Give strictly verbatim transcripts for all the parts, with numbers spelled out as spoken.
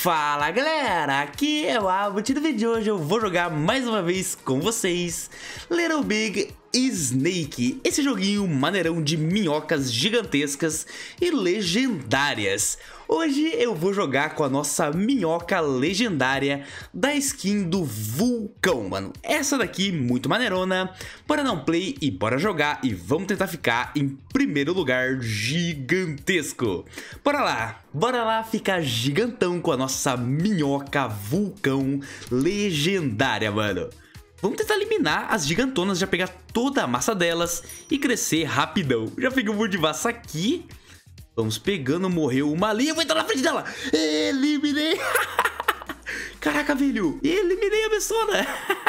Fala galera, aqui é o Abbott. No vídeo de hoje eu vou jogar mais uma vez com vocês Little Big Snake, esse joguinho maneirão de minhocas gigantescas e legendárias. Hoje eu vou jogar com a nossa minhoca legendária da skin do Vulcão, mano. Essa daqui, muito maneirona. Bora dar um play e bora jogar e vamos tentar ficar em primeiro lugar gigantesco. Bora lá, bora lá ficar gigantão com a nossa minhoca Vulcão legendária, mano. Vamos tentar eliminar as gigantonas, já pegar toda a massa delas e crescer rapidão. Já peguei um monte de massa aqui. Vamos pegando, morreu uma ali, eu vou entrar na frente dela. Eliminei. Caraca, velho, eliminei a bessona.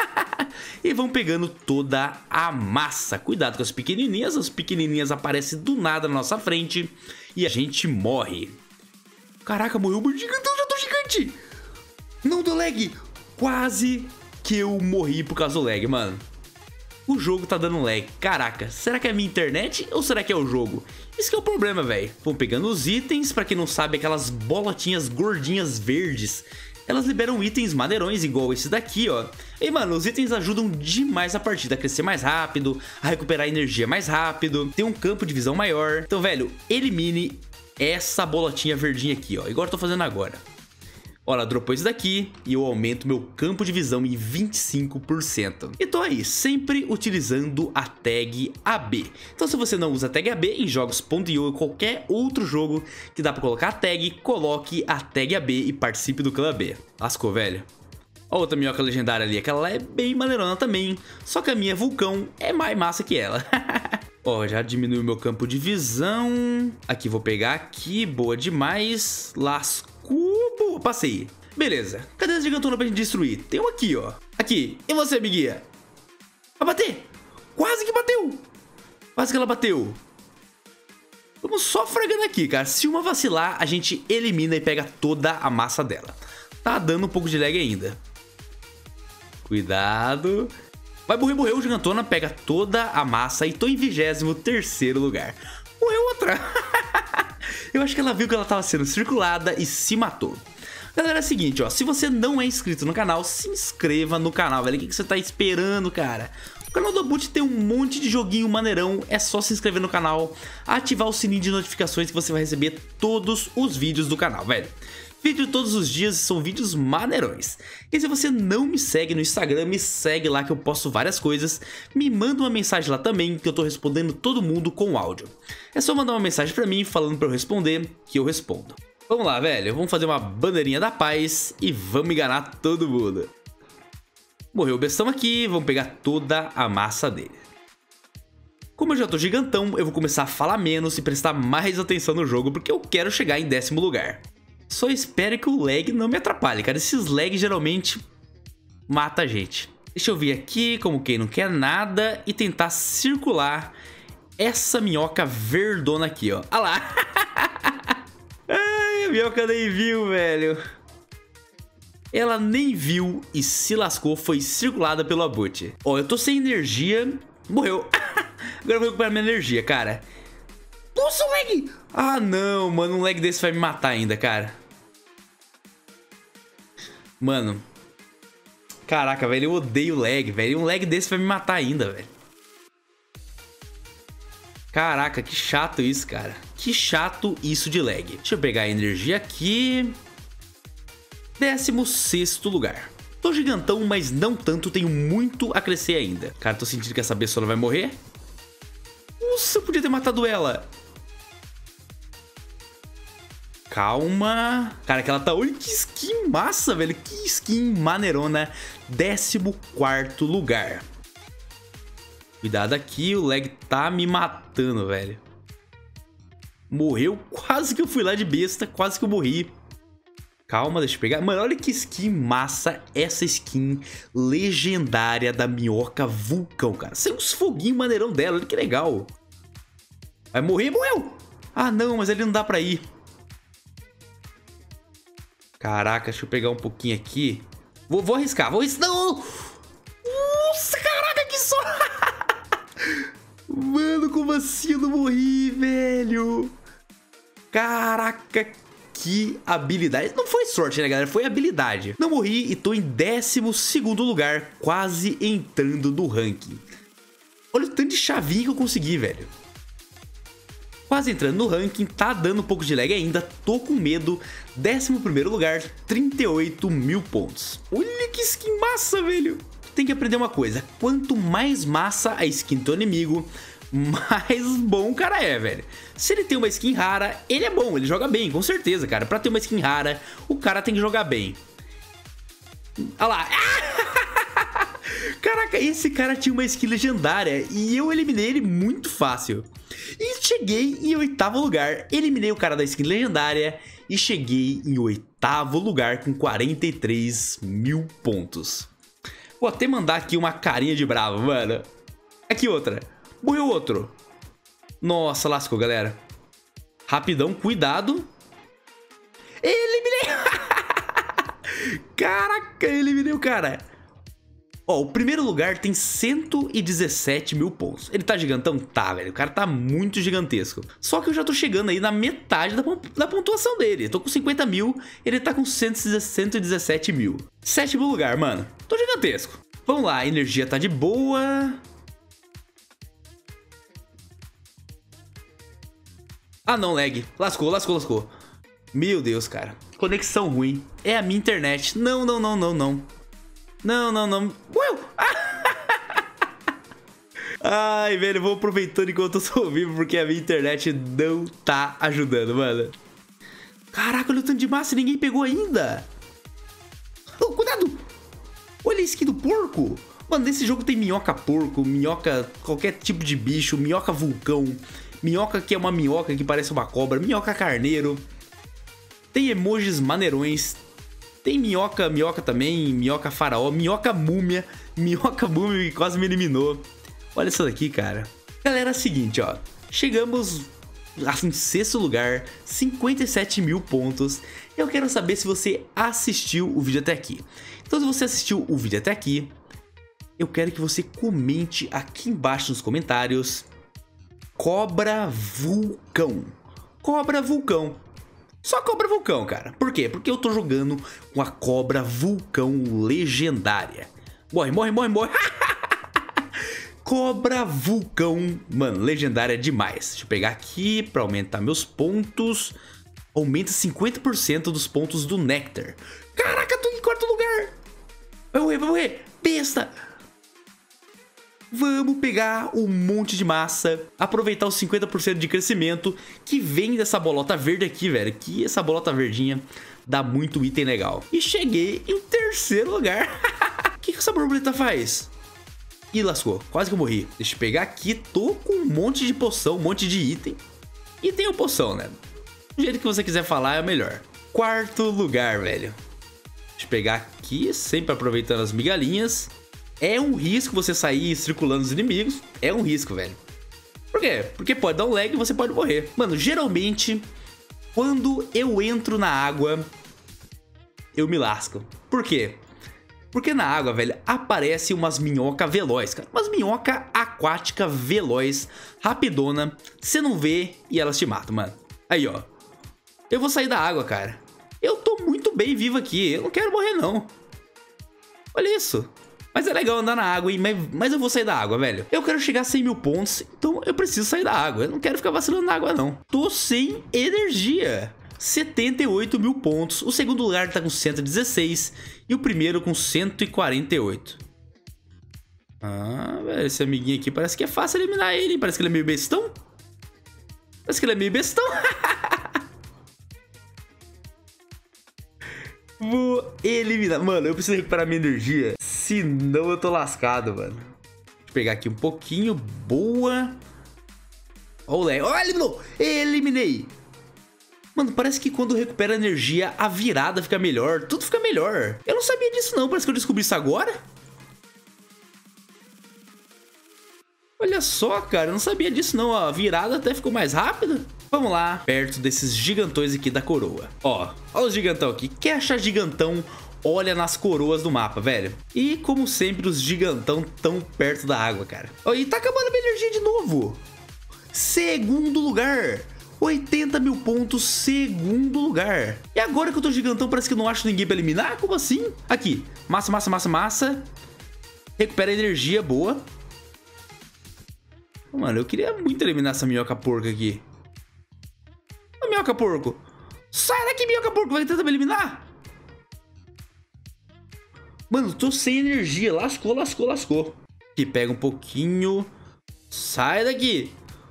E vamos pegando toda a massa. Cuidado com as pequenininhas, as pequenininhas aparecem do nada na nossa frente e a gente morre. Caraca, morreu um gigantão, já tô gigante. Não deu lag, quase que eu morri por causa do lag, mano. O jogo tá dando lag. Caraca, será que é a minha internet ou será que é o jogo? Isso que é o problema, velho. Vamos pegando os itens. Pra quem não sabe, aquelas bolotinhas gordinhas verdes, elas liberam itens maneirões igual esse daqui, ó. E, mano, os itens ajudam demais a partida a crescer mais rápido, a recuperar energia mais rápido, ter um campo de visão maior. Então, velho, elimine essa bolotinha verdinha aqui, ó, igual eu tô fazendo agora. Olha, dropou isso daqui e eu aumento meu campo de visão em vinte e cinco por cento. E tô aí, sempre utilizando a tag A B. Então se você não usa a tag A B em jogos ponto i o ou qualquer outro jogo que dá pra colocar a tag, coloque a tag A B e participe do clã B. Lascou, velho. Ó, outra minhoca legendária ali, aquela lá é bem maneirona também, só que a minha Vulcão é mais massa que ela. Ó, já diminuiu meu campo de visão. Aqui, vou pegar aqui, boa demais. Lascou. Boa, passei. Beleza, cadê essa gigantona pra gente destruir? Tem um aqui, ó. Aqui, e você, amiguinha? Vai bater? Quase que bateu. Quase que ela bateu. Vamos só fragando aqui, cara. Se uma vacilar, a gente elimina e pega toda a massa dela. Tá dando um pouco de lag ainda. Cuidado. Vai morrer, morreu, gigantona. Pega toda a massa e tô em vigésimo terceiro lugar. Morreu outra. Eu acho que ela viu que ela tava sendo circulada e se matou. Galera, é o seguinte, ó. Se você não é inscrito no canal, se inscreva no canal, velho. O que, que você tá esperando, cara? O canal do Abbott tem um monte de joguinho maneirão. É só se inscrever no canal, ativar o sininho de notificações que você vai receber todos os vídeos do canal, velho. Vídeo todos os dias, são vídeos maneirões. E se você não me segue no Instagram, me segue lá que eu posto várias coisas. Me manda uma mensagem lá também, que eu tô respondendo todo mundo com áudio. É só mandar uma mensagem pra mim, falando pra eu responder, que eu respondo. Vamos lá, velho, vamos fazer uma bandeirinha da paz e vamos enganar todo mundo. Morreu o bestão aqui, vamos pegar toda a massa dele. Como eu já tô gigantão, eu vou começar a falar menos e prestar mais atenção no jogo, porque eu quero chegar em décimo lugar. Só espero que o lag não me atrapalhe, cara. Esses lags geralmente mata a gente. Deixa eu vir aqui, como quem não quer nada, e tentar circular essa minhoca verdona aqui, ó. Olha lá. Ai, a minhoca nem viu, velho. Ela nem viu e se lascou, foi circulada pelo Abbott. Ó, eu tô sem energia. Morreu. Agora eu vou recuperar minha energia, cara. Nossa, lag! Ah, não, mano, um lag desse vai me matar ainda, cara. Mano. Caraca, velho, eu odeio lag, velho. Um lag desse vai me matar ainda, velho. Caraca, que chato isso, cara. Que chato isso de lag. Deixa eu pegar a energia aqui. décimo sexto lugar. Tô gigantão, mas não tanto, tenho muito a crescer ainda. Cara, tô sentindo que essa bessona vai morrer. Nossa, eu podia ter matado ela. Calma. Cara, que ela tá... Olha que skin massa, velho. Que skin maneirona. décimo quarto lugar. Cuidado aqui, o lag tá me matando, velho. Morreu. Quase que eu fui lá de besta. Quase que eu morri. Calma, deixa eu pegar. Mano, olha que skin massa. Essa skin legendária da minhoca Vulcão, cara. Sem uns foguinhos maneirão dela. Olha que legal. Vai morrer, morreu. Ah, não, mas ali não dá pra ir. Caraca, deixa eu pegar um pouquinho aqui. Vou, vou arriscar, vou arriscar. Não! Nossa, caraca, que só... Mano, como assim eu não morri, velho? Caraca, que habilidade. Não foi sorte, né, galera? Foi habilidade. Não morri e tô em décimo segundo lugar, quase entrando no ranking. Olha o tanto de chavinha que eu consegui, velho. Quase entrando no ranking, tá dando um pouco de lag ainda, tô com medo. décimo primeiro lugar, trinta e oito mil pontos. Olha que skin massa, velho. Tem que aprender uma coisa, quanto mais massa a skin do inimigo, mais bom o cara é, velho. Se ele tem uma skin rara, ele é bom, ele joga bem, com certeza, cara. Pra ter uma skin rara, o cara tem que jogar bem. Olha lá. Caraca, esse cara tinha uma skin legendária e eu eliminei ele muito fácil. E cheguei em oitavo lugar, eliminei o cara da skin legendária e cheguei em oitavo lugar com quarenta e três mil pontos. Vou até mandar aqui uma carinha de bravo, mano. Aqui outra. Morreu outro. Nossa, lascou, galera. Rapidão, cuidado. Eliminei. Caraca, eliminei o cara. Ó, o primeiro lugar tem cento e dezessete mil pontos. Ele tá gigantão? Tá, velho. O cara tá muito gigantesco. Só que eu já tô chegando aí na metade da, da pontuação dele. Eu tô com cinquenta mil, ele tá com cento e dezessete mil. Sétimo lugar, mano. Tô gigantesco. Vamos lá, a energia tá de boa. Ah, não, lag. Lascou, lascou, lascou. Meu Deus, cara. Conexão ruim. É a minha internet. Não, não, não, não, não. Não, não, não. Ué! Ai, velho, vou aproveitando enquanto eu tô vivo, porque a minha internet não tá ajudando, mano. Caraca, olha o tanto de massa e ninguém pegou ainda. Oh, cuidado! Olha a skin do porco. Mano, nesse jogo tem minhoca porco, minhoca qualquer tipo de bicho, minhoca vulcão, minhoca que é uma minhoca que parece uma cobra, minhoca carneiro. Tem emojis maneirões. Tem minhoca, minhoca também, minhoca faraó, minhoca múmia, minhoca múmia que quase me eliminou. Olha isso daqui, cara. Galera, é o seguinte, ó. Chegamos em sexto lugar, cinquenta e sete mil pontos. Eu quero saber se você assistiu o vídeo até aqui. Então, se você assistiu o vídeo até aqui, eu quero que você comente aqui embaixo nos comentários Cobra Vulcão. Cobra Vulcão. Só Cobra Vulcão, cara. Por quê? Porque eu tô jogando com a Cobra Vulcão legendária. Morre, morre, morre, morre. Cobra Vulcão, mano, legendária demais. Deixa eu pegar aqui pra aumentar meus pontos. Aumenta cinquenta por cento dos pontos do Nectar. Caraca, tô em quarto lugar. Vai morrer, vai morrer. Besta. Vamos pegar um monte de massa, aproveitar os cinquenta por cento de crescimento que vem dessa bolota verde aqui, velho. Que essa bolota verdinha dá muito item legal. E cheguei em terceiro lugar. O que, que essa borboleta faz? Ih, lascou. Quase que eu morri. Deixa eu pegar aqui. Tô com um monte de poção, um monte de item. E tem a poção, né? Do jeito que você quiser falar é o melhor. Quarto lugar, velho. Deixa eu pegar aqui, sempre aproveitando as migalhinhas. É um risco você sair circulando os inimigos. É um risco, velho. Por quê? Porque pode dar um lag e você pode morrer. Mano, geralmente, quando eu entro na água, eu me lasco. Por quê? Porque na água, velho, aparece umas minhoca veloz, cara. Umas minhoca aquática veloz, rapidona. Você não vê e elas te matam, mano. Aí, ó. Eu vou sair da água, cara. Eu tô muito bem vivo aqui. Eu não quero morrer, não. Olha isso. Mas é legal andar na água, hein? Mas, mas eu vou sair da água, velho. Eu quero chegar a cem mil pontos, então eu preciso sair da água. Eu não quero ficar vacilando na água, não. Tô sem energia. setenta e oito mil pontos. O segundo lugar tá com cento e dezesseis. E o primeiro com cento e quarenta e oito. Ah, velho, esse amiguinho aqui parece que é fácil eliminar ele, hein? Parece que ele é meio bestão. Parece que ele é meio bestão. Vou eliminar. Mano, eu preciso recuperar minha energia. Senão eu tô lascado, mano. Deixa eu pegar aqui um pouquinho. Boa. Olha, oh, eliminou. Eliminei. Mano, parece que quando recupera energia, a virada fica melhor. Tudo fica melhor. Eu não sabia disso, não. Parece que eu descobri isso agora. Olha só, cara. Eu não sabia disso, não. A virada até ficou mais rápida. Vamos lá, perto desses gigantões aqui da coroa. Ó, ó os gigantão aqui. Quer achar gigantão? Olha nas coroas do mapa, velho. E como sempre, os gigantão tão perto da água, cara. Ó, e tá acabando a minha energia de novo. Segundo lugar. oitenta mil pontos, segundo lugar. E agora que eu tô gigantão, parece que eu não acho ninguém pra eliminar? Como assim? Aqui, massa, massa, massa, massa. Recupera energia, boa. Mano, eu queria muito eliminar essa minhoca porca aqui. Ô, minhoca porco. Sai daqui, minhoca porco, vai tentar me eliminar. Mano, tô sem energia, lascou, lascou, lascou. Aqui, pega um pouquinho. Sai daqui.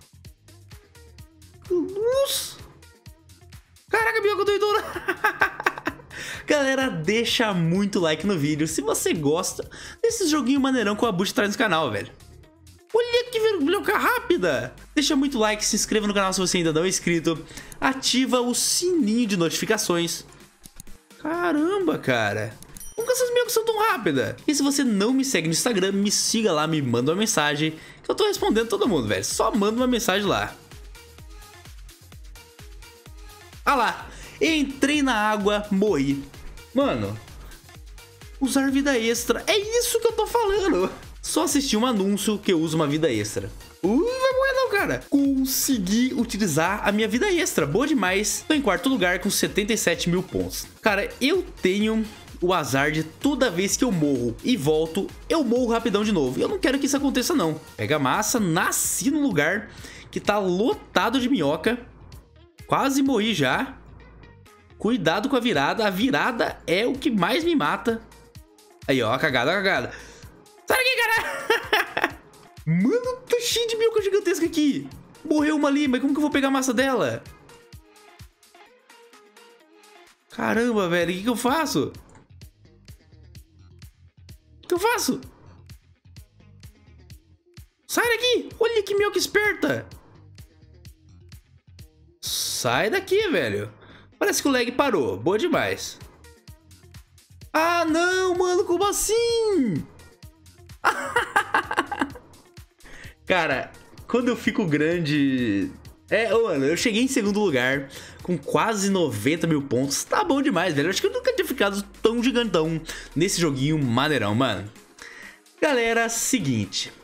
Nossa. Caraca, minhoca doidona. Galera, deixa muito like no vídeo se você gosta desse joguinho maneirão que o Abutre traz no canal, velho. Olha que minhoca rápida. Deixa muito like, se inscreva no canal se você ainda não é inscrito. Ativa o sininho de notificações. Caramba, cara. Como que essas minhocas são tão rápidas? E se você não me segue no Instagram, me siga lá, me manda uma mensagem, que eu tô respondendo todo mundo, velho. Só manda uma mensagem lá. Ah lá, entrei na água, morri. Mano, usar vida extra, é isso que eu tô falando. Só assisti um anúncio que eu uso uma vida extra. Ui, vai morrer não, cara. Consegui utilizar a minha vida extra, boa demais. Tô em quarto lugar com setenta e sete mil pontos. Cara, eu tenho o azar de toda vez que eu morro e volto, eu morro rapidão de novo. E eu não quero que isso aconteça não. Pega massa, nasci num lugar que tá lotado de minhoca. Quase morri já. Cuidado com a virada. A virada é o que mais me mata. Aí, ó, a cagada, a cagada. Sai daqui, cara. Mano, tá cheio de minhoca gigantesca aqui. Morreu uma ali, mas como que eu vou pegar a massa dela? Caramba, velho, o que que eu faço? O que eu faço? Sai daqui. Olha que minhoca esperta. Sai daqui, velho. Parece que o lag parou. Boa demais. Ah, não, mano. Como assim? Cara, quando eu fico grande... É, mano, eu cheguei em segundo lugar com quase noventa mil pontos. Tá bom demais, velho. Acho que eu nunca tinha ficado tão gigantão nesse joguinho maneirão, mano. Galera, seguinte.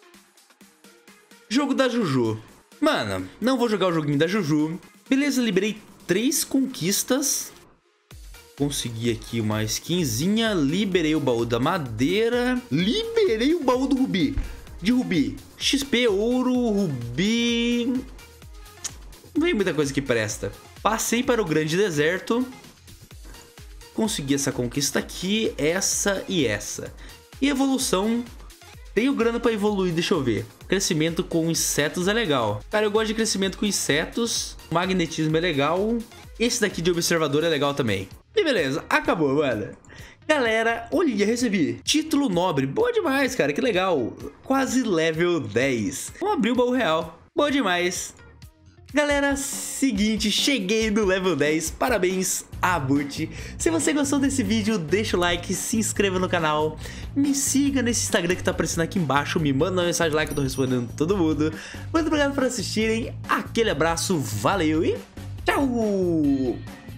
Jogo da Juju. Mano, não vou jogar o joguinho da Juju. Beleza, liberei três conquistas. Consegui aqui uma skinzinha. Liberei o baú da madeira. Liberei o baú do rubi. De rubi. X P, ouro, rubi... Não vem muita coisa que presta. Passei para o grande deserto. Consegui essa conquista aqui, essa e essa. E evolução... Tenho grana para evoluir, deixa eu ver. Crescimento com insetos é legal. Cara, eu gosto de crescimento com insetos. Magnetismo é legal. Esse daqui de observador é legal também. E beleza, acabou, mano. Galera, olha, recebi título nobre. Boa demais, cara, que legal. Quase level dez. Vamos abrir o baú real. Boa demais. Galera, seguinte, cheguei no level dez, parabéns, Abutre. Se você gostou desse vídeo, deixa o like, se inscreva no canal, me siga nesse Instagram que tá aparecendo aqui embaixo, me manda uma mensagem lá que eu tô respondendo todo mundo. Muito obrigado por assistirem, aquele abraço, valeu e tchau!